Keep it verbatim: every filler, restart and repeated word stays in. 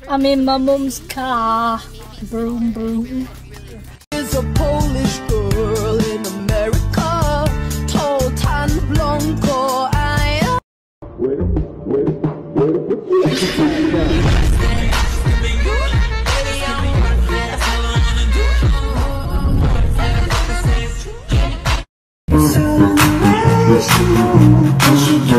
I'm in my mum's car. Broom, broom. Is a Polish girl in America, tall, tan, blanco. I Wait, wait, wait. So